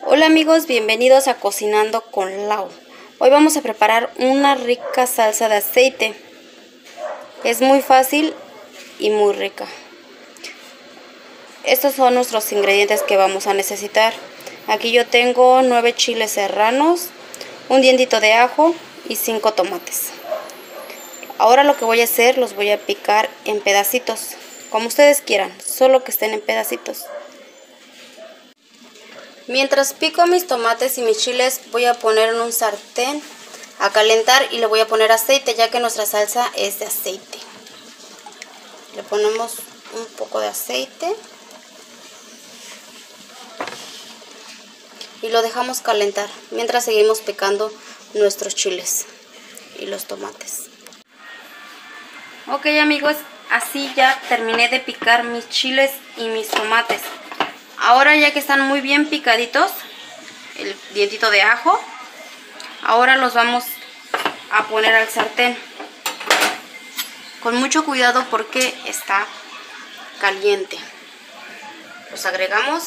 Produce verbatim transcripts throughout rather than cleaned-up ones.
Hola amigos, bienvenidos a Cocinando con Lau. Hoy vamos a preparar una rica salsa de aceite. Es muy fácil y muy rica. Estos son nuestros ingredientes que vamos a necesitar. Aquí yo tengo nueve chiles serranos, un dientito de ajo y cinco tomates. Ahora lo que voy a hacer, los voy a picar en pedacitos, como ustedes quieran, solo que estén en pedacitos. Mientras pico mis tomates y mis chiles, voy a poner en un sartén a calentar y le voy a poner aceite, ya que nuestra salsa es de aceite. Le ponemos un poco de aceite y lo dejamos calentar mientras seguimos picando nuestros chiles y los tomates. Ok amigos, así ya terminé de picar mis chiles y mis tomates. Ahora ya que están muy bien picaditos, el dientito de ajo, ahora los vamos a poner al sartén. Con mucho cuidado porque está caliente. Los agregamos.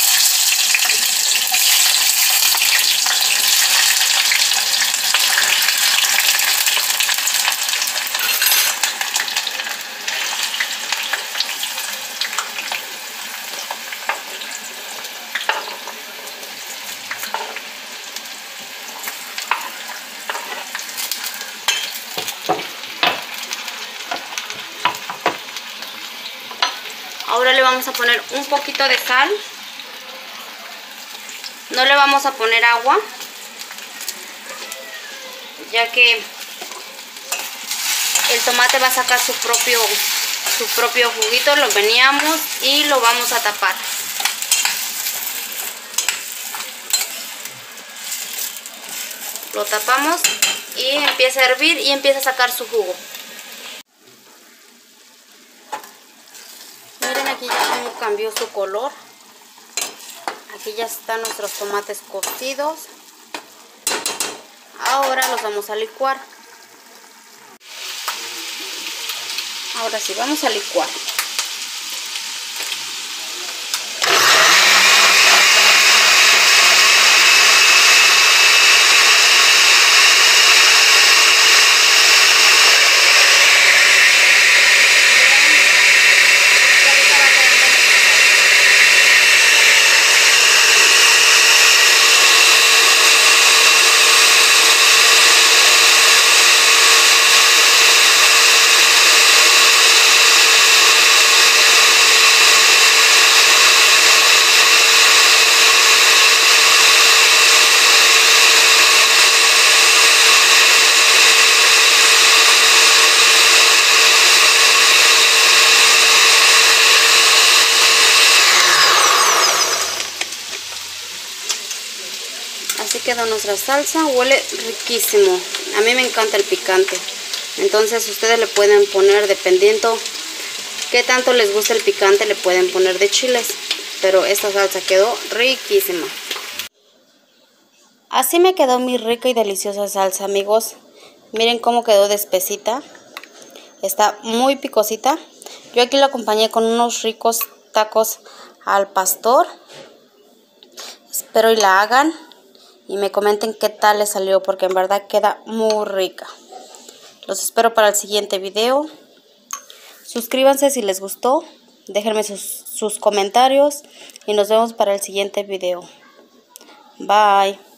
Ahora le vamos a poner un poquito de sal. No le vamos a poner agua, ya que el tomate va a sacar su propio, su propio juguito. Lo meneamos y lo vamos a tapar. Lo tapamos y empieza a hervir y empieza a sacar su jugo. Miren aquí ya cómo cambió su color. Aquí ya están nuestros tomates cocidos. Ahora los vamos a licuar. Ahora sí, vamos a licuar. Así quedó nuestra salsa, huele riquísimo. A mí me encanta el picante. Entonces ustedes le pueden poner, dependiendo qué tanto les gusta el picante, le pueden poner de chiles. Pero esta salsa quedó riquísima. Así me quedó mi rica y deliciosa salsa, amigos. Miren cómo quedó de espesita. Está muy picosita. Yo aquí la acompañé con unos ricos tacos al pastor. Espero y la hagan y me comenten qué tal les salió, porque en verdad queda muy rica. Los espero para el siguiente video. Suscríbanse si les gustó, déjenme sus, sus comentarios y nos vemos para el siguiente video. Bye.